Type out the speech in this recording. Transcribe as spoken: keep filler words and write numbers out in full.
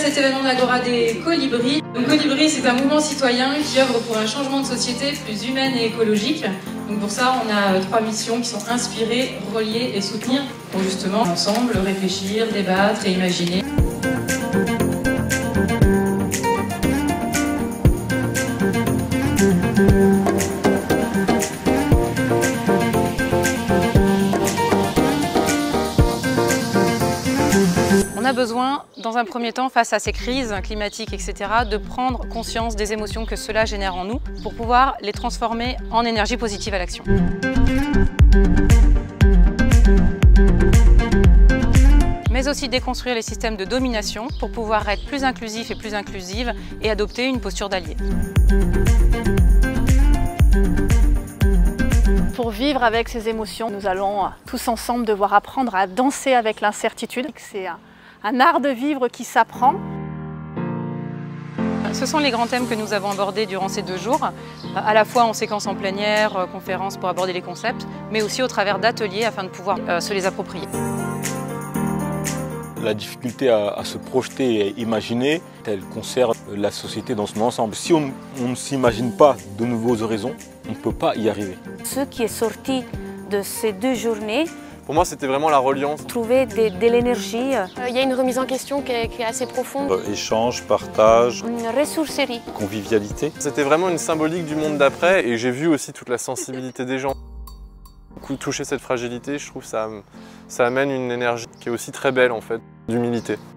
cet événement de l'Agora des Colibris. Donc Colibris, c'est un mouvement citoyen qui œuvre pour un changement de société plus humaine et écologique. Donc pour ça, on a trois missions qui sont inspirer, relier et soutenir pour justement ensemble réfléchir, débattre et imaginer. On a besoin, dans un premier temps, face à ces crises climatiques, et cetera, de prendre conscience des émotions que cela génère en nous pour pouvoir les transformer en énergie positive à l'action. Mais aussi déconstruire les systèmes de domination pour pouvoir être plus inclusif et plus inclusive et adopter une posture d'allié. Pour vivre avec ces émotions, nous allons tous ensemble devoir apprendre à danser avec l'incertitude. C'est un, un art de vivre qui s'apprend. Ce sont les grands thèmes que nous avons abordés durant ces deux jours, à la fois en séquence en plein air, conférences pour aborder les concepts, mais aussi au travers d'ateliers afin de pouvoir euh, se les approprier. La difficulté à, à se projeter et à imaginer, elle concerne la société dans son ensemble. Si on, on ne s'imagine pas de nouveaux horizons, on ne peut pas y arriver. Ce qui est sorti de ces deux journées, pour moi, c'était vraiment la reliance. Trouver de, de l'énergie. Il y a une remise en question qui est, qui est assez profonde. Euh, échange, partage. Une ressourcerie. Convivialité. C'était vraiment une symbolique du monde d'après et j'ai vu aussi toute la sensibilité des gens. Toucher cette fragilité, je trouve ça, ça amène une énergie qui est aussi très belle en fait, d'humilité.